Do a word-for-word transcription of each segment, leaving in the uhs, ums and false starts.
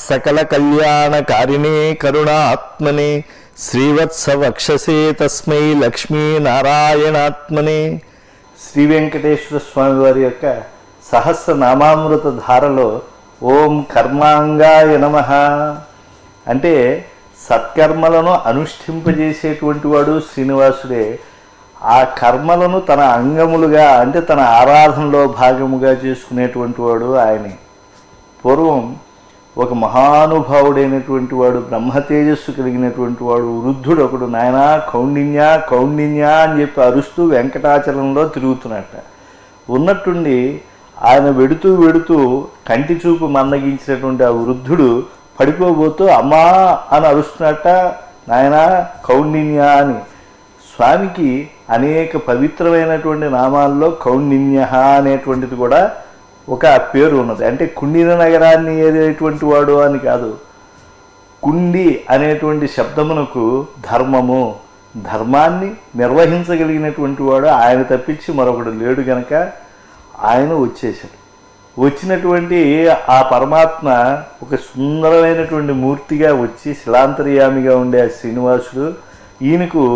సకల కళ్యాణకారిణే కరుణాత్మనే శ్రీవత్సవక్షసే తస్మై లక్ష్మీనారాయణాత్మనే. శ్రీ వెంకటేశ్వర స్వామి వారి యొక్క సహస్రనామామృత ధారలో ఓం కర్మాంగాయ నమః అంటే సత్కర్మలను అనుష్ఠింపజేసేటువంటి వాడు శ్రీనివాసుడే. ఆ కర్మలను తన అంగములుగా అంటే తన ఆరాధనలో భాగముగా చేసుకునేటువంటి వాడు ఆయనే. పూర్వం ఒక మహానుభావుడైనటువంటి వాడు, బ్రహ్మ తేజస్సు కలిగినటువంటి వాడు, వృద్ధుడు ఒకడు నాయనా కౌండిన్య కౌండిన్య అని చెప్పి అరుస్తూ వెంకటాచలంలో తిరుగుతున్నట్ట. ఉన్నట్టుండి ఆయన వెడుతూ వెడుతూ కంటి చూపు మందగించినటువంటి ఆ వృద్ధుడు పడిపోబోతూ అమ్మా అని అరుస్తున్నట్ట, నాయనా కౌండిన్య అని. స్వామికి అనేక పవిత్రమైనటువంటి నామాల్లో కౌండిన్య అనేటువంటిది కూడా ఒక పేరు ఉన్నది. అంటే కుండిన నగరాన్ని ఏదేటువంటి వాడు అని కాదు. కుండి అనేటువంటి శబ్దమునకు ధర్మము, ధర్మాన్ని నిర్వహించగలిగినటువంటి వాడు ఆయన తప్పించి మరొకడు లేడు గనక ఆయన వచ్చేసాడు. వచ్చినటువంటి ఆ పరమాత్మ ఒక సుందరమైనటువంటి మూర్తిగా వచ్చి శిలాంతర్యామిగా ఉండే ఆ శ్రీనివాసుడు ఈయనకు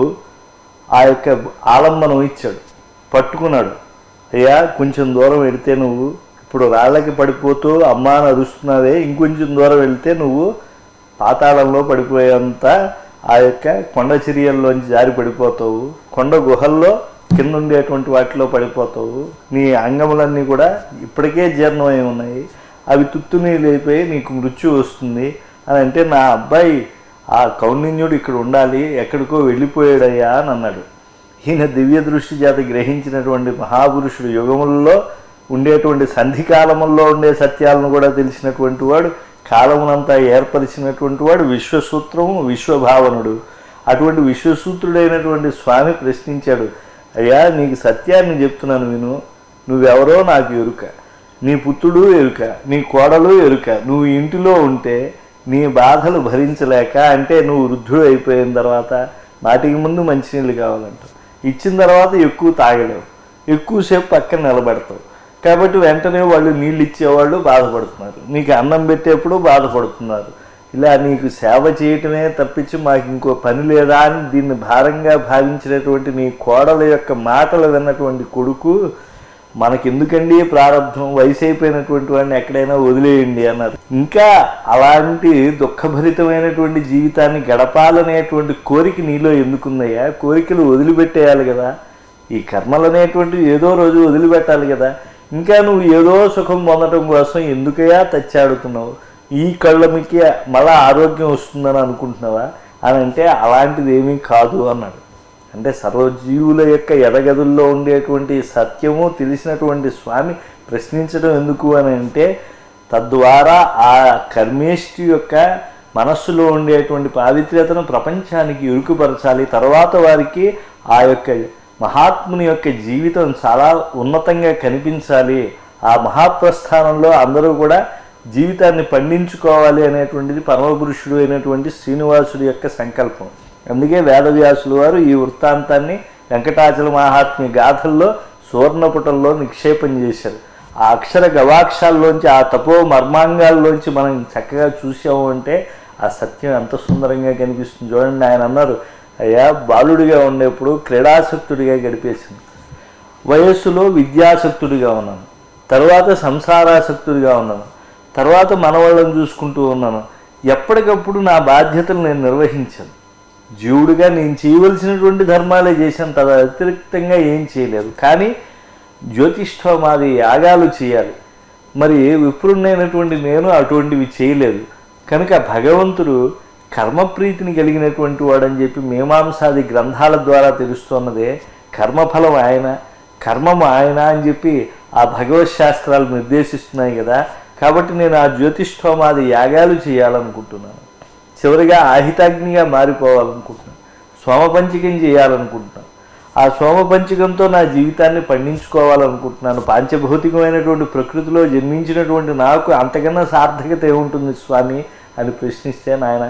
ఆ యొక్క ఆలంబనం ఇచ్చాడు, పట్టుకున్నాడు. అయ్యా కొంచెం దూరం వెళితే నువ్వు ఇప్పుడు రాళ్ళకి పడిపోతూ అమ్మా అని అరుస్తున్నావే, ఇంకొంచెం దూరం వెళితే నువ్వు పాతాళంలో పడిపోయేంత ఆ యొక్క కొండ చర్యల్లోంచి జారి పడిపోతావు, కొండ గుహల్లో కింద ఉండేటువంటి వాటిలో పడిపోతావు, నీ అంగములన్నీ కూడా ఇప్పటికే జీర్ణమై ఉన్నాయి, అవి తుత్తునీళ్ళు అయిపోయి నీకు మృత్యు వస్తుంది అని అంటే, నా అబ్బాయి ఆ కౌండిన్యుడు ఇక్కడ ఉండాలి, ఎక్కడికో వెళ్ళిపోయాడయ్యా అని అన్నాడు. ఈయన దివ్య దృష్టి చేత గ్రహించినటువంటి మహాపురుషుడు, యుగములలో ఉండేటువంటి సంధికాలముల్లో ఉండే సత్యాలను కూడా తెలిసినటువంటి వాడు, కాలమునంతా ఏర్పరిచినటువంటి వాడు, విశ్వసూత్రము విశ్వభావనుడు. అటువంటి విశ్వసూత్రుడైనటువంటి స్వామి ప్రశ్నించాడు, అయ్యా నీకు సత్యాన్ని చెప్తున్నాను విను, నువ్వెవరో నాకు ఎరుక, నీ పుత్రుడు ఎరుక, నీ కోడలు ఎరుక, నువ్వు ఇంటిలో ఉంటే నీ బాధలు భరించలేక, అంటే నువ్వు వృద్ధుడు అయిపోయిన తర్వాత నాటికి ముందు మంచినీళ్ళు కావాలంటావు, ఇచ్చిన తర్వాత ఎక్కువ తాగలేవు, ఎక్కువసేపు పక్కన నిలబెడతావు, కాబట్టి వెంటనే వాళ్ళు నీళ్ళు ఇచ్చేవాళ్ళు బాధపడుతున్నారు, నీకు అన్నం పెట్టేప్పుడు బాధపడుతున్నారు. ఇలా నీకు సేవ చేయటమే తప్పించి మాకు ఇంకో పని లేదా అని దీన్ని భారంగా భావించినటువంటి నీ కోడల యొక్క మాటలు విన్నటువంటి కొడుకు, మనకెందుకండి ప్రారంభం, వయసు అయిపోయినటువంటి వాడిని ఎక్కడైనా వదిలేయండి అన్నారు. ఇంకా అలాంటి దుఃఖభరితమైనటువంటి జీవితాన్ని గడపాలనేటువంటి కోరిక నీలో ఎందుకుందయ్యా? కోరికలు వదిలిపెట్టేయాలి కదా, ఈ కర్మలు అనేటువంటివి ఏదో రోజు వదిలిపెట్టాలి కదా. ఇంకా నువ్వు ఏదో సుఖం పొందడం కోసం ఎందుకయ్యా తచ్చాడుతున్నావు? ఈ కళ్ళకి మళ్ళా ఆరోగ్యం వస్తుందని అనుకుంటున్నావా అని అంటే, అలాంటిది ఏమీ కాదు అన్నాడు. అంటే సర్వజీవుల యొక్క ఎడగదుల్లో ఉండేటువంటి సత్యము తెలిసినటువంటి స్వామి ప్రశ్నించడం ఎందుకు అని అంటే, తద్వారా ఆ కర్మేష్టి యొక్క మనస్సులో ఉండేటువంటి పావిత్ర్యతను ప్రపంచానికి ఇరుకుపరచాలి, తర్వాత వారికి ఆ యొక్క మహాత్ముని యొక్క జీవితం చాలా ఉన్నతంగా కనిపించాలి, ఆ మహాప్రస్థానంలో అందరూ కూడా జీవితాన్ని పండించుకోవాలి అనేటువంటిది పరమపురుషుడు అయినటువంటి శ్రీనివాసుడి యొక్క సంకల్పం. అందుకే వేదవ్యాసులు వారు ఈ వృత్తాంతాన్ని వెంకటాచల మహాత్మ్య గాథల్లో సువర్ణపుటల్లో నిక్షేపం చేశారు. ఆ అక్షర గవాక్షాల్లోంచి, ఆ తపో మర్మాంగాల్లోంచి మనం చక్కగా చూసాము అంటే ఆ సత్యం ఎంత సుందరంగా కనిపిస్తుంది. చూడండి, ఆయన అన్నారు, అయ్యా బాలుడిగా ఉండేప్పుడు క్రీడాసక్తుడిగా గడిపేసింది, వయస్సులో విద్యాసక్తుడిగా ఉన్నాను, తర్వాత సంసారాసక్తుడిగా ఉన్నాను, తర్వాత మనవాళ్ళని చూసుకుంటూ ఉన్నాను, ఎప్పటికప్పుడు నా బాధ్యతలు నేను నిర్వహించాను, జీవుడిగా నేను చేయవలసినటువంటి ధర్మాలే చేశాను, తద అతిరిక్తంగా ఏం చేయలేదు. కానీ జ్యోతిష్ఠోమాది యాగాలు చేయాలి, మరి విప్రుణ్ణైనటువంటి నేను అటువంటివి చేయలేదు. కనుక భగవంతుడు కర్మప్రీతిని కలిగినటువంటి వాడని చెప్పి మీమాంసాది గ్రంథాల ద్వారా తెలుస్తున్నదే, కర్మఫలం ఆయన, కర్మము ఆయన అని చెప్పి ఆ భగవత్ శాస్త్రాలు నిర్దేశిస్తున్నాయి కదా. కాబట్టి నేను ఆ జ్యోతిష్ఠోమాది యాగాలు చేయాలనుకుంటున్నాను, చివరిగా ఆహితాగ్నిగా మారిపోవాలనుకుంటున్నాను, సోమపంచకం చేయాలనుకుంటున్నాను, ఆ సోమపంచకంతో నా జీవితాన్ని పండించుకోవాలనుకుంటున్నాను. పాంచభౌతికమైనటువంటి ప్రకృతిలో జన్మించినటువంటి నాకు అంతకన్నా సార్థకత ఏముంటుంది స్వామి అని ప్రశ్నిస్తే, నాయన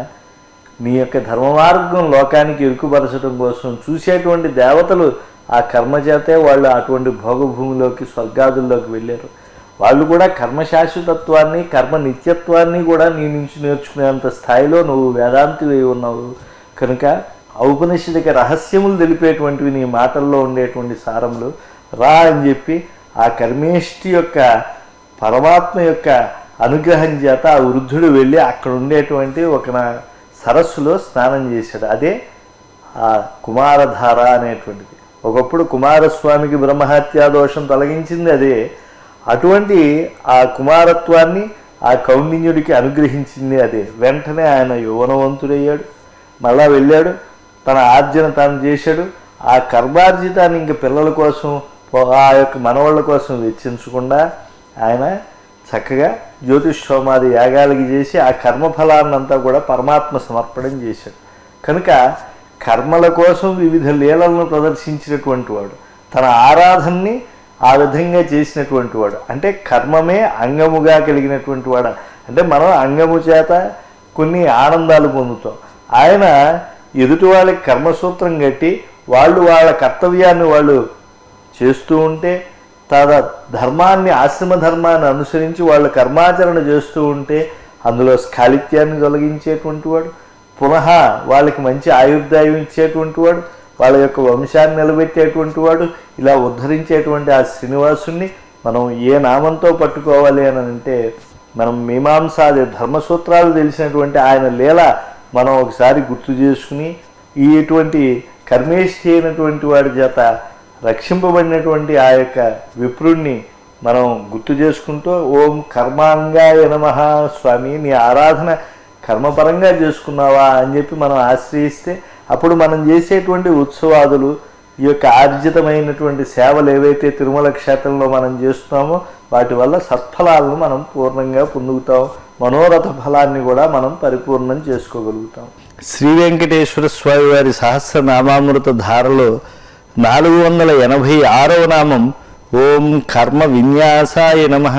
నీ యొక్క ధర్మ మార్గం లోకానికి ఇరుకుపరచడం కోసం చూసేటువంటి దేవతలు ఆ కర్మ చేతే వాళ్ళు అటువంటి భోగభూమిలోకి స్వర్గాదుల్లోకి వెళ్ళారు. వాళ్ళు కూడా కర్మశాశ్వతత్వాన్ని కర్మ నిత్యత్వాన్ని కూడా నీ నుంచి నేర్చుకునేంత స్థాయిలో నువ్వు వేదాంతివి ఉన్నావు కనుక ఔపనిషదిక రహస్యములు తెలిపేటువంటివి నీ మాటల్లో ఉండేటువంటి సారములు రా అని చెప్పి ఆ కర్మేష్టి యొక్క పరమాత్మ యొక్క అనుగ్రహం చేత ఆ వృద్ధుడు వెళ్ళి అక్కడ ఉండేటువంటి ఒక సరస్సులో స్నానం చేశాడు. అదే ఆ కుమారధార అనేటువంటిది. ఒకప్పుడు కుమారస్వామికి బ్రహ్మహత్యా దోషం తొలగించింది అదే. అటువంటి ఆ కుమారత్వాన్ని ఆ కౌండిన్యుడికి అనుగ్రహించింది అదే. వెంటనే ఆయన యౌవనవంతుడయ్యాడు. మళ్ళా వెళ్ళాడు, తన ఆర్జన తాను చేశాడు. ఆ కర్మార్జితాన్ని ఇంక పిల్లల కోసం ఆ యొక్క మనవాళ్ళ కోసం వెచ్చించకుండా ఆయన చక్కగా జ్యోతిష్ఠోమాది యాగాలకి చేసి ఆ కర్మఫలాన్నంతా కూడా పరమాత్మ సమర్పణం చేశాడు. కనుక కర్మల కోసం వివిధ లీలలను ప్రదర్శించినటువంటి వాడు, తన ఆరాధనని ఆ విధంగా చేసినటువంటి వాడు. అంటే కర్మమే అంగముగా కలిగినటువంటి వాడు. అంటే మనం అంగము చేత కొన్ని ఆనందాలు పొందుతాం. ఆయన ఎదుటి వాళ్ళకి కర్మసూత్రం కట్టి వాళ్ళు వాళ్ళ కర్తవ్యాన్ని వాళ్ళు చేస్తూ ఉంటే, తన ధర్మాన్ని ఆశ్రమ ధర్మాన్ని అనుసరించి వాళ్ళు కర్మాచరణ చేస్తూ ఉంటే అందులో స్ఖాళిత్యాన్ని తొలగించేటువంటి వాడు, పునః వాళ్ళకి మంచి ఆయుర్దాయం ఇచ్చేటువంటి వాడు, వాళ్ళ యొక్క వంశాన్ని నిలబెట్టేటువంటి వాడు, ఇలా ఉద్ధరించేటువంటి ఆ శ్రీనివాసుని మనం ఏ నామంతో పట్టుకోవాలి అని అంటే, మనం మీమాంసాది ధర్మసూత్రాలు తెలిసినటువంటి ఆయన లీల మనం ఒకసారి గుర్తు చేసుకుని ఈ ఇటువంటి కర్మేష్ఠి అయినటువంటి వాడి చేత రక్షింపబడినటువంటి ఆ యొక్క విప్రుణ్ణి మనం గుర్తు చేసుకుంటూ ఓం కర్మాంగాయ నమః స్వామి, నీ ఆరాధన కర్మపరంగా చేసుకున్నావా అని చెప్పి మనం ఆశ్రయిస్తే అప్పుడు మనం చేసేటువంటి ఉత్సవాదులు, ఈ యొక్క ఆర్జితమైనటువంటి సేవలు ఏవైతే తిరుమల క్షేత్రంలో మనం చేస్తున్నామో వాటి వల్ల సత్ఫలాలను మనం పూర్ణంగా పొందుతాం. మనోరథ ఫలాన్ని కూడా మనం పరిపూర్ణం చేసుకోగలుగుతాం. శ్రీ వెంకటేశ్వర స్వామి వారి సహస్రనామామృత ధారలో నాలుగు వందల ఎనభై ఆరవ నామం ఓం కర్మ విన్యాసాయ నమః.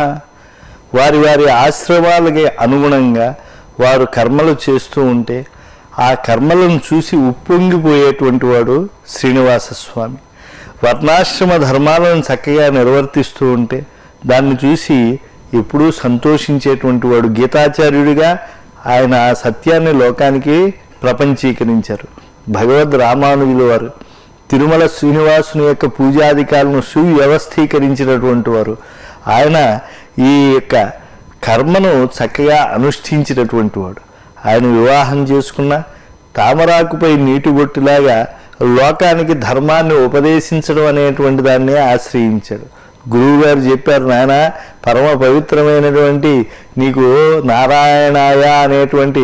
వారి వారి ఆశ్రమాలకి అనుగుణంగా వారు కర్మలు చేస్తూ ఉంటే ఆ కర్మలను చూసి ఉప్పొంగిపోయేటువంటి వాడు శ్రీనివాస స్వామి. వర్ణాశ్రమ ధర్మాలను చక్కగా నిర్వర్తిస్తూ ఉంటే దాన్ని చూసి ఎప్పుడూ సంతోషించేటువంటి వాడు. గీతాచార్యుడిగా ఆయన ఆ సత్యాన్ని లోకానికి ప్రపంచీకరించారు. భగవద్ రామానుజుల వారు తిరుమల శ్రీనివాసుని యొక్క పూజాధికారులను సువ్యవస్థీకరించినటువంటి వారు. ఆయన ఈ యొక్క కర్మను చక్కగా అనుష్ఠించినటువంటి వాడు. ఆయన వివాహం చేసుకున్న తామరాకుపై నీటి బొట్టులాగా లోకానికి ధర్మాన్ని ఉపదేశించడం అనేటువంటి దాన్ని ఆశ్రయించాడు. గురువుగారు చెప్పారు, నాయన పరమ పవిత్రమైనటువంటి నీకు నారాయణాయ అనేటువంటి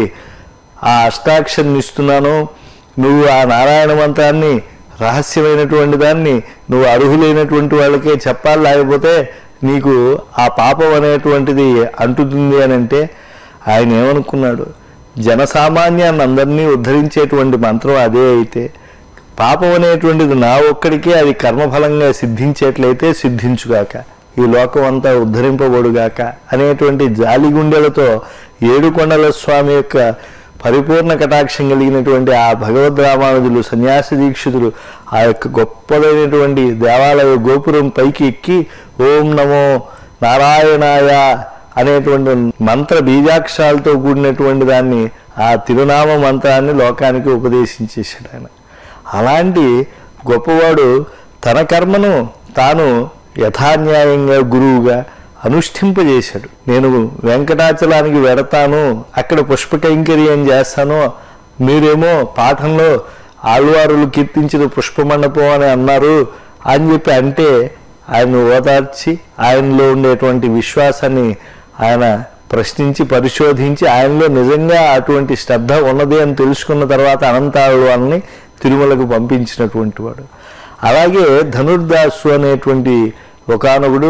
ఆ అష్టాక్షరిని ఇస్తున్నాను, నువ్వు ఆ నారాయణ మంత్రాన్ని రహస్యమైనటువంటి దాన్ని నువ్వు అర్హులైనటువంటి వాళ్ళకే చెప్పాలి, లేకపోతే నీకు ఆ పాపం అనేటువంటిది అంటుతుంది అని అంటే ఆయన ఏమనుకున్నాడు, జనసామాన్యాన్ని అందరినీ ఉద్ధరించేటువంటి మంత్రం అదే అయితే పాపం అనేటువంటిది నా ఒక్కడికే అది కర్మఫలంగా సిద్ధించేట్లయితే సిద్ధించుగాక, ఈ లోకం అంతా ఉద్ధరింపబడుగాక అనేటువంటి జాలిగుండెలతో ఏడుకొండల స్వామి యొక్క పరిపూర్ణ కటాక్షం కలిగినటువంటి ఆ భగవద్ రామానుజులు సన్యాసి దీక్షితులు ఆ యొక్క గొప్పదైనటువంటి దేవాలయ గోపురం పైకి ఎక్కి ఓం నమో నారాయణాయ అనేటువంటి మంత్ర బీజాక్షరాలతో కూడినటువంటి దాన్ని ఆ తిరునామ మంత్రాన్ని లోకానికి ఉపదేశించేశాడు ఆయన. అలాంటి గొప్పవాడు తన కర్మను తాను యథాన్యాయంగా గురువుగా అనుష్ఠింపజేశాడు. నేను వెంకటాచలానికి వెడతాను, అక్కడ పుష్పకైంకర్యం చేస్తాను, మీరేమో పాఠంలో ఆళ్వారులు కీర్తించిన పుష్పమండపం అని అన్నారు అని చెప్పి అంటే ఆయన ఓదార్చి ఆయనలో ఉండేటువంటి విశ్వాసాన్ని ఆయన ప్రశ్నించి పరిశోధించి ఆయనలో నిజంగా అటువంటి శ్రద్ధ ఉన్నది అని తెలుసుకున్న తర్వాత అనంతాళ్వారిని తిరుమలకు పంపించినటువంటి వాడు. అలాగే ధనుర్దాసు అనేటువంటి ఒకానొకడు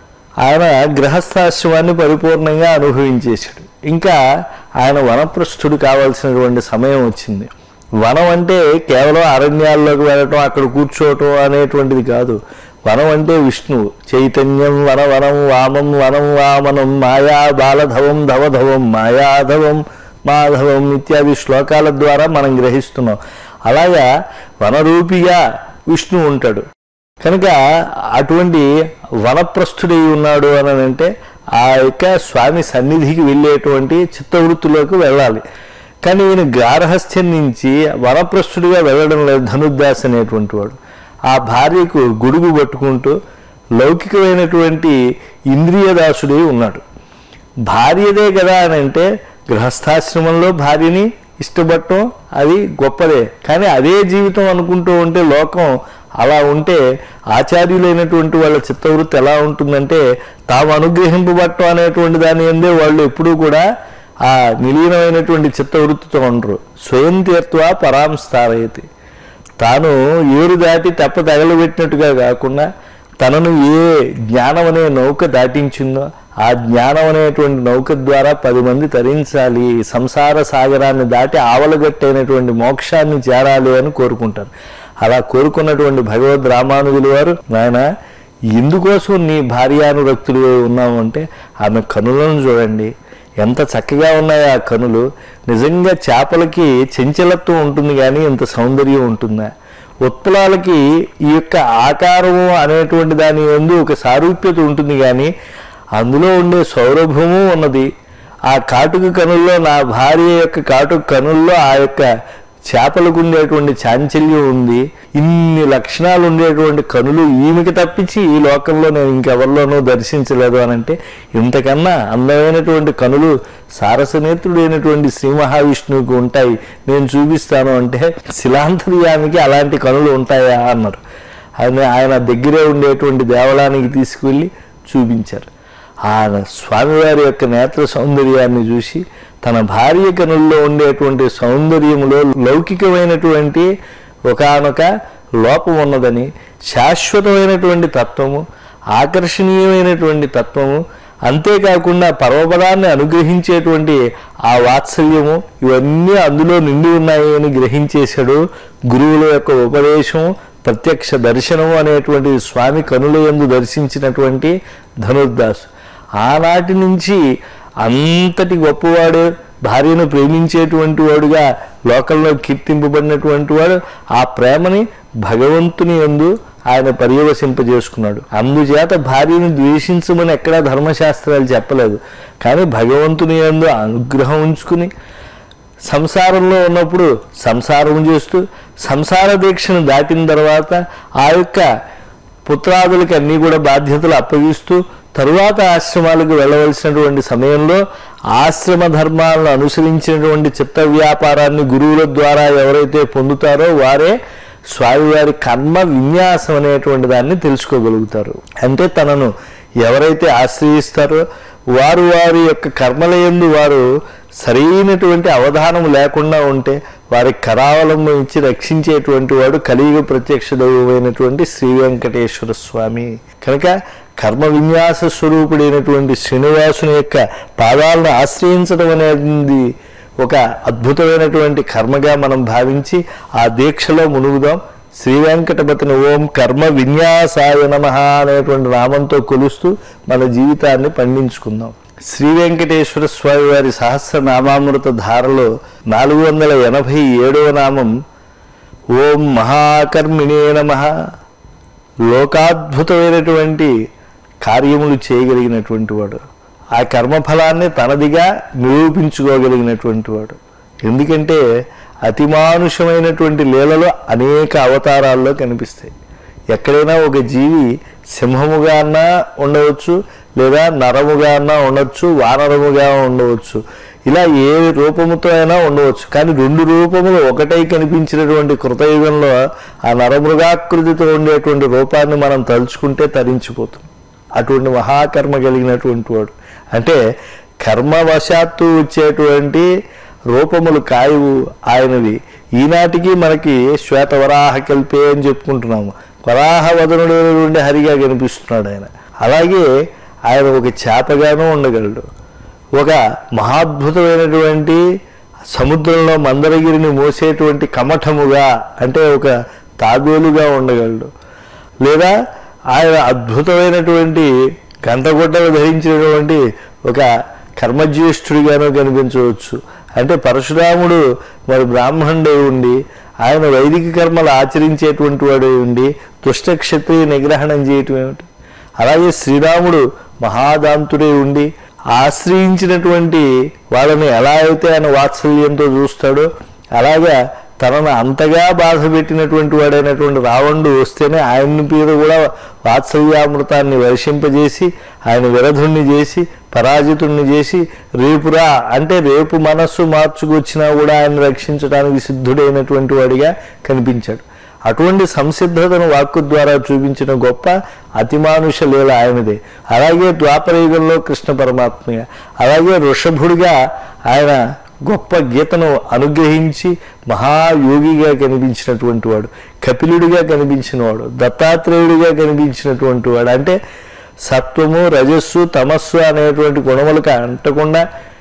ఆయన గృహస్థాశ్రమాన్ని పరిపూర్ణంగా అనుభవించేశాడు. ఇంకా ఆయన వనప్రస్థుడు కావాల్సినటువంటి సమయం వచ్చింది. వనం అంటే కేవలం అరణ్యాల్లోకి వెళ్ళటం, అక్కడ కూర్చోవటం అనేటువంటిది కాదు. వనం అంటే విష్ణువు. చైతన్యం వన వనం వామం వనం వామనం మాయా బాలధవం ధవధవం మాయాధవం మాధవం ఇత్యాది శ్లోకాల ద్వారా మనం గ్రహిస్తున్నాం. అలాగా వనరూపిగా విష్ణువు ఉంటాడు. కనుక అటువంటి వనప్రస్థుడై ఉన్నాడు అని అంటే ఆ యొక్క స్వామి సన్నిధికి వెళ్ళేటువంటి చిత్తవృత్తిలోకి వెళ్ళాలి. కానీ ఈయన గార్హస్థ్యం నుంచి వనప్రస్థుడిగా వెళ్ళడం లేదు ధనుర్దాస్ అనేటువంటి వాడు. ఆ భార్యకు గొడుగు పట్టుకుంటూ లౌకికమైనటువంటి ఇంద్రియదాసుడై ఉన్నాడు. భార్యదే కదా అని అంటే గృహస్థాశ్రమంలో భార్యని ఇష్టపడటం అది గొప్పదే. కానీ అదే జీవితం అనుకుంటూ ఉంటే లోకం అలా ఉంటే ఆచార్యులైనటువంటి వాళ్ళ చిత్తవృత్తి ఎలా ఉంటుందంటే తాము అనుగ్రహింపబడటం అనేటువంటి దాని అందే వాళ్ళు ఎప్పుడూ కూడా ఆ నిలీనమైనటువంటి చిత్తవృత్తితో ఉండరు. స్వయం తీర్త్వా పరాం స్థారయతి. తాను ఏరు దాటి తెప్ప తగలబెట్టినట్టుగా కాకుండా తనను ఏ జ్ఞానం అనే నౌక దాటించిందో ఆ జ్ఞానం అనేటువంటి నౌక ద్వారా పది మంది తరించాలి, సంసార సాగరాన్ని దాటి ఆవలగట్టైనటువంటి మోక్షాన్ని చేరాలి అని కోరుకుంటారు. అలా కోరుకున్నటువంటి భగవద్ రామానుజులు వారు, నాయన ఎందుకోసం నీ భార్యానురక్తులు ఉన్నావు అంటే ఆమె కనులను చూడండి ఎంత చక్కగా ఉన్నాయో ఆ కనులు. నిజంగా చేపలకి చంచలత్వం ఉంటుంది కానీ ఇంత సౌందర్యం ఉంటుందా? ఉత్పలాలకి ఈ యొక్క ఆకారము అనేటువంటి దాని యందు ఒక సారూప్యత ఉంటుంది కానీ అందులో ఉండే సౌరభము ఉన్నది. ఆ కాటుక కనుల్లో నా భార్య యొక్క కాటుక కనుల్లో ఆ యొక్క చేపలకు ఉండేటువంటి చాంచల్యం ఉంది. ఇన్ని లక్షణాలు ఉండేటువంటి కనులు ఈమెకి తప్పించి ఈ లోకంలో నేను ఇంకెవరిలోనూ దర్శించలేదు అని అంటే ఇంతకన్నా అందమైనటువంటి కనులు సారసనేత్రుడైనటువంటి శ్రీ మహావిష్ణువుకి ఉంటాయి, నేను చూపిస్తాను అంటే శిలాంతర్యానికి అలాంటి కనులు ఉంటాయా అన్నారు. ఆయన ఆయన దగ్గరే ఉండేటువంటి దేవాలయానికి తీసుకువెళ్ళి చూపించారు. ఆ స్వామివారి యొక్క నేత్ర సౌందర్యాన్ని చూసి తన భార్య కనుల్లో ఉండేటువంటి సౌందర్యములో లౌకికమైనటువంటి ఒకానొక లోపం ఉన్నదని, శాశ్వతమైనటువంటి తత్వము, ఆకర్షణీయమైనటువంటి తత్వము, అంతేకాకుండా పరమపదాన్ని అనుగ్రహించేటువంటి ఆ వాత్సల్యము ఇవన్నీ అందులో నిండి ఉన్నాయి అని గ్రహించేశాడు. గురువుల యొక్క ఉపదేశము, ప్రత్యక్ష దర్శనము అనేటువంటి స్వామి కనుల యందు దర్శించినటువంటి ధనుర్దాసు ఆనాటి నుంచి అంతటి గొప్పవాడు, భార్యను ప్రేమించేటువంటి వాడుగా లోకంలో కీర్తింపబడినటువంటి వాడు. ఆ ప్రేమని భగవంతుని యందు ఆయన పర్యవసింపజేసుకున్నాడు. అందుచేత భార్యను ద్వేషించమని ఎక్కడా ధర్మశాస్త్రాలు చెప్పలేదు. కానీ భగవంతుని యందు అనుగ్రహం ఉంచుకుని సంసారంలో ఉన్నప్పుడు సంసారం చేస్తూ సంసార దీక్షను దాటిన తర్వాత ఆ యొక్క పుత్రాదులకి అన్నీ కూడా బాధ్యతలు అప్పగిస్తూ తరువాత ఆశ్రమాలకు వెళ్ళవలసినటువంటి సమయంలో ఆశ్రమ ధర్మాలను అనుసరించినటువంటి చిత్త వ్యాపారాన్ని గురువుల ద్వారా ఎవరైతే పొందుతారో వారే స్వామివారి కర్మ విన్యాసం అనేటువంటి దాన్ని తెలుసుకోగలుగుతారు. అంటే తనను ఎవరైతే ఆశ్రయిస్తారో వారు వారి యొక్క కర్మలయందు వారు సరైనటువంటి అవధానం లేకుండా ఉంటే వారికి కరావలంబించి రక్షించేటువంటి వాడు కలియుగ ప్రత్యక్ష దైవమైనటువంటి శ్రీ వెంకటేశ్వర స్వామి. కనుక కర్మ విన్యాస స్వరూపుడైనటువంటి శ్రీనివాసుని యొక్క పాదాలను ఆశ్రయించడం అనేది ఒక అద్భుతమైనటువంటి కర్మగా మనం భావించి ఆ దీక్షలో మునుగుదాం. శ్రీ వెంకటపతిని ఓం కర్మ విన్యాసాయ నమః అనేటువంటి నామంతో కొలుస్తూ మన జీవితాన్ని పండించుకుందాం. శ్రీ వెంకటేశ్వర స్వామి వారి సహస్రనామామృత ధారలో నాలుగు వందల ఎనభై ఏడవ నామం ఓం మహాకర్మిణే నమః. లోకాద్భుతమైనటువంటి కార్యములు చేయగలిగినటువంటి వాడు, ఆ కర్మఫలాన్ని తనదిగా నిరూపించుకోగలిగినటువంటి వాడు. ఎందుకంటే అతిమానుషమైనటువంటి లీలలో అనేక అవతారాల్లో కనిపిస్తాయి. ఎక్కడైనా ఒక జీవి సింహముగా అన్నా ఉండవచ్చు, లేదా నరముగా అన్నా ఉండవచ్చు, వానరముగా ఉండవచ్చు, ఇలా ఏ రూపముతో అయినా ఉండవచ్చు. కానీ రెండు రూపములు ఒకటై కనిపించినటువంటి కృతయుగంలో ఆ నరమృగాకృతితో ఉండేటువంటి రూపాన్ని మనం తలుచుకుంటే తరించిపోతుంది. అటువంటి మహాకర్మ కలిగినటువంటి వాడు. అంటే కర్మవశాత్తు వచ్చేటువంటి రూపములు కాయవు ఆయనవి. ఈనాటికి మనకి శ్వేతవరాహ కల్పే అని చెప్పుకుంటున్నాము. వరాహ వదనుడైనటువంటి హరిగా కనిపిస్తున్నాడు ఆయన. అలాగే ఆయన ఒక చేపగానూ ఉండగలడు, ఒక మహాద్భుతమైనటువంటి సముద్రంలో మందరగిరిని మోసేటువంటి కమఠముగా అంటే ఒక తాబేలుగా ఉండగలడు, లేదా ఆయన అద్భుతమైనటువంటి గంటగొట్టలు ధరించినటువంటి ఒక కర్మజ్యేష్ఠుడిగానో కనిపించవచ్చు. అంటే పరశురాముడు మరి బ్రాహ్మణుడై ఉండి ఆయన వైదిక కర్మలు ఆచరించేటువంటి వాడు ఉండి దుష్ట క్షత్రియ నిగ్రహణం చేయటం ఏమిటి? అలాగే శ్రీరాముడు మహాదాంతుడే ఉండి ఆశ్రయించినటువంటి వాళ్ళని ఎలా అయితే ఆయన వాత్సల్యంతో చూస్తాడో అలాగా తనను అంతగా బాధ పెట్టినటువంటి వాడైనటువంటి రావణుడు వస్తేనే ఆయన మీద కూడా వాత్సల్యామృతాన్ని వర్షింపజేసి ఆయన విరధుణ్ణి చేసి పరాజితుణ్ణి చేసి రేపురా అంటే రేపు మనస్సు మార్చుకొచ్చినా కూడా ఆయన రక్షించడానికి సిద్ధుడైనటువంటి వాడిగా కనిపించాడు. అటువంటి సంసిద్ధతను వాక్కు ద్వారా చూపించిన గొప్ప అతిమానుష లీల ఆయనదే. అలాగే ద్వాపరయుగంలో కృష్ణ పరమాత్మగా, అలాగే వృషభుడిగా ఆయన గొప్ప గీతను అనుగ్రహించి మహాయోగిగా కనిపించినటువంటి వాడు, కపిలుడిగా కనిపించినవాడు, దత్తాత్రేయుడిగా కనిపించినటువంటి వాడు. అంటే సత్వము రజస్సు తమస్సు అనేటువంటి గుణములకు అంటకుండా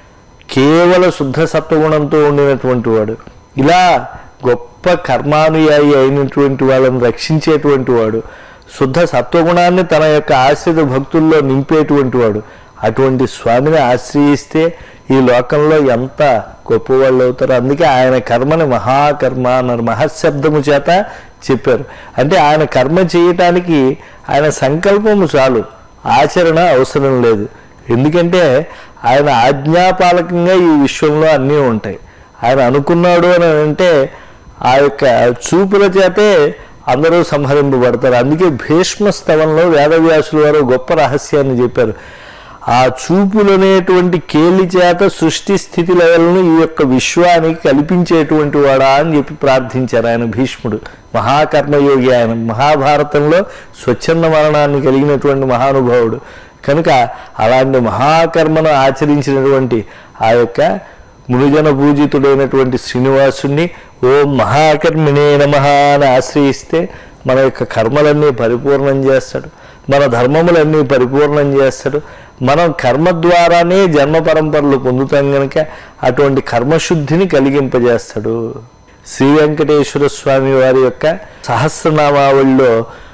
కేవల శుద్ధ సత్వగుణంతో ఉండినటువంటి వాడు. ఇలా గొప్ప కర్మానుయాయి అయినటువంటి వాళ్ళని రక్షించేటువంటి వాడు, శుద్ధ సత్వగుణాన్ని తన యొక్క ఆశ్రిత భక్తుల్లో నింపేటువంటి వాడు. అటువంటి స్వామిని ఆశ్రయిస్తే ఈ లోకంలో ఎంత గొప్పవాళ్ళు అవుతారు. అందుకే ఆయన కర్మని మహాకర్మ అన్నారు, మహశబ్దము చేత చెప్పారు. అంటే ఆయన కర్మ చేయటానికి ఆయన సంకల్పము చాలు, ఆచరణ అవసరం లేదు. ఎందుకంటే ఆయన ఆజ్ఞాపాలకంగా ఈ విశ్వంలో అన్నీ ఉంటాయి. ఆయన అనుకున్నాడు అని అంటే ఆ యొక్క చూపుల చేతే అందరూ సంహరింపబడతారు. అందుకే భీష్మ స్తవంలో వేదవ్యాసుల వారు గొప్ప రహస్యాన్ని చెప్పారు. ఆ చూపులనేటువంటి కేలి చేత సృష్టి స్థితి లయలను ఈ యొక్క విశ్వానికి కల్పించేటువంటి వాడా అని చెప్పి ప్రార్థించారు ఆయన భీష్ముడు. మహాకర్మయోగి ఆయన, మహాభారతంలో స్వచ్ఛంద మరణాన్ని కలిగినటువంటి మహానుభావుడు. కనుక అలాంటి మహాకర్మను ఆచరించినటువంటి ఆ యొక్క మునిజన పూజితుడైనటువంటి శ్రీనివాసుని ఓం మహాకర్మిణే నమః అని ఆశ్రయిస్తే మన యొక్క కర్మలన్నీ పరిపూర్ణం చేస్తాడు, మన ధర్మములన్నీ పరిపూర్ణం చేస్తాడు. మనం కర్మ ద్వారానే జన్మ పరంపరలు పొందుతాం కనుక అటువంటి కర్మశుద్ధిని కలిగింపజేస్తాడు. శ్రీ వెంకటేశ్వర స్వామి వారి యొక్క సహస్రనామావళిలో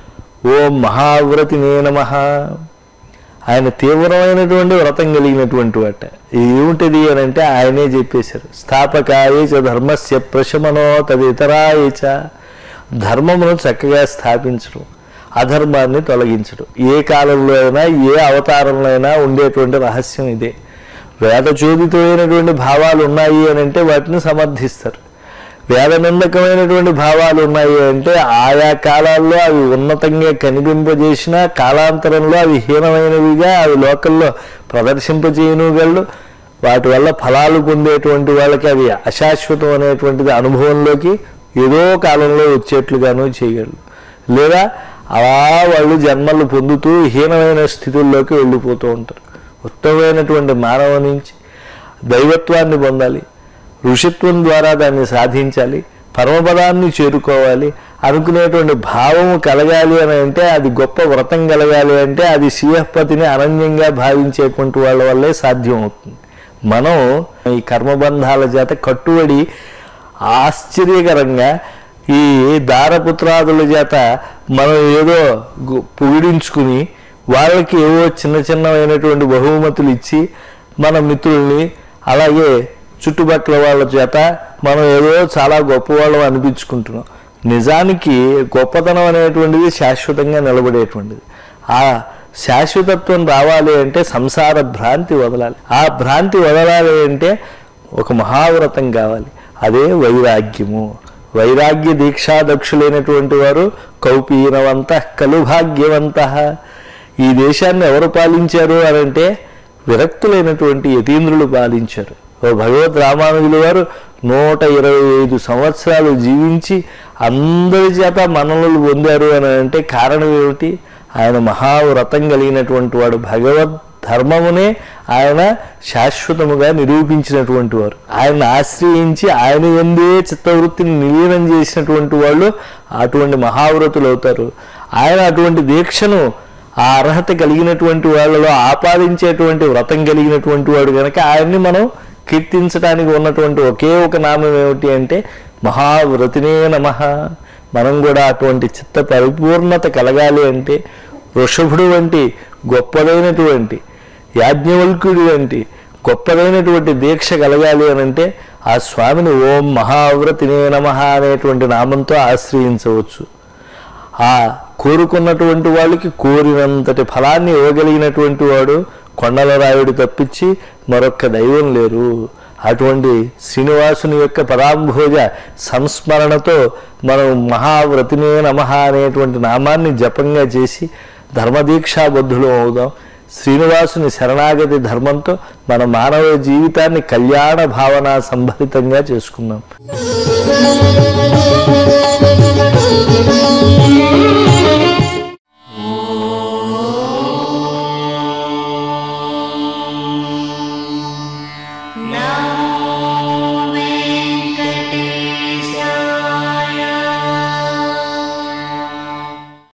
ఓం మహావ్రతినే నమః, ఆయన తీవ్రమైనటువంటి వ్రతం కలిగినటువంటి వాట. ఇది ఏమిటిది అని అంటే ఆయనే చెప్పేశారు. స్థాపకాయ చ ధర్మస్య ప్రశమనో తదితరాయ చ, ధర్మమును చక్కగా స్థాపించడం, అధర్మాన్ని తొలగించడం. ఏ కాలంలో అయినా ఏ అవతారంలో అయినా ఉండేటువంటి రహస్యం ఇదే. వేదచోదితమైనటువంటి భావాలు ఉన్నాయి అని అంటే వాటిని సమర్థిస్తారు. వేదనిందకమైనటువంటి భావాలు ఉన్నాయి అంటే ఆయా కాలాల్లో అవి ఉన్నతంగా కనిపింపజేసినా కాలాంతరంలో అవి హీనమైనవిగా అవి లోకల్లో ప్రదర్శింపజేయనుగలడు. వాటి వల్ల ఫలాలు పొందేటువంటి వాళ్ళకి అవి అశాశ్వతం అనేటువంటిది అనుభవంలోకి ఏదో కాలంలో వచ్చేట్లుగానూ చేయగలరు. లేదా అలా వాళ్ళు జన్మలు పొందుతూ హీనమైన స్థితుల్లోకి వెళ్ళిపోతూ ఉంటారు. ఉత్తమమైనటువంటి మానవ నుంచి దైవత్వాన్ని పొందాలి, ఋషిత్వం ద్వారా దాన్ని సాధించాలి, పరమపదాన్ని చేరుకోవాలి అనుకునేటువంటి భావము కలగాలి అని అంటే, అది గొప్ప వ్రతం కలగాలి అంటే అది శ్రీహపతిని అనన్యంగా భావించేటువంటి వాళ్ళ వల్లే సాధ్యం అవుతుంది. మనం ఈ కర్మబంధాల చేత కట్టుబడి ఆశ్చర్యకరంగా ఈ దారపుత్రాదుల చేత మనం ఏదో పొగిడించుకుని వాళ్ళకి ఏవో చిన్న చిన్నమైనటువంటి బహుమతులు ఇచ్చి మన మిత్రుల్ని అలాగే చుట్టుపక్కల వాళ్ళ చేత మనం ఏదో చాలా గొప్పవాళ్ళం అనిపించుకుంటున్నాం. నిజానికి గొప్పతనం అనేటువంటిది శాశ్వతంగా నిలబడేటువంటిది. ఆ శాశ్వతత్వం రావాలి అంటే సంసార భ్రాంతి వదలాలి. ఆ భ్రాంతి వదలాలి అంటే ఒక మహావ్రతం కావాలి, అదే వైరాగ్యము. వైరాగ్య దీక్షాదక్షులైనటువంటి వారు కౌపీనవంత కలు భాగ్యవంత. ఈ దేశాన్ని ఎవరు పాలించారు అని అంటే విరక్తులైనటువంటి యతీంద్రులు పాలించారు. ఓ భగవద్ రామానుజుల వారు నూట ఇరవై ఐదు సంవత్సరాలు జీవించి అందరి చేత మన్ననలు పొందారు అని అంటే కారణం ఏమిటి? ఆయన మహావ్రతం కలిగినటువంటి వాడు. భగవద్ ధర్మమునే ఆయన శాశ్వతముగా నిరూపించినటువంటి వారు. ఆయన ఆశ్రయించి ఆయన ఎందే చిత్తవృత్తిని నిలీనం చేసినటువంటి వాళ్ళు అటువంటి మహావ్రతులు అవుతారు. ఆయన అటువంటి దీక్షను ఆ అర్హత కలిగినటువంటి వాళ్ళలో ఆపాదించేటువంటి వ్రతం కలిగినటువంటి వాడు కనుక ఆయన్ని మనం కీర్తించడానికి ఉన్నటువంటి ఒకే ఒక నామం ఏమిటి అంటే మహావ్రతినే నమః. మనం కూడా అటువంటి చిత్త పరిపూర్ణత కలగాలి అంటే వృషభుడు వంటి గొప్పదైనటువంటి యాజ్ఞవల్క్యుడి వంటి గొప్పదైనటువంటి దీక్ష కలగాలి అని అంటే ఆ స్వామిని ఓం మహావ్రతినే నమః అనేటువంటి నామంతో ఆశ్రయించవచ్చు. ఆ కోరుకున్నటువంటి వాళ్ళకి కోరినంతటి ఫలాన్ని ఇవ్వగలిగినటువంటి వాడు కొండలరాయుడు తప్పించి మరొక్క దైవం లేరు. అటువంటి శ్రీనివాసుని యొక్క పదాంభోజ సంస్మరణతో మనం మహావ్రతినే నమః అనేటువంటి నామాన్ని జపంగా చేసి ధర్మదీక్షాబద్ధులు అవుదాం. శ్రీనివాసుని శరణాగతి ధర్మంతో మన మానవ జీవితాన్ని కళ్యాణ భావన సంభరితంగా చేసుకుందాం.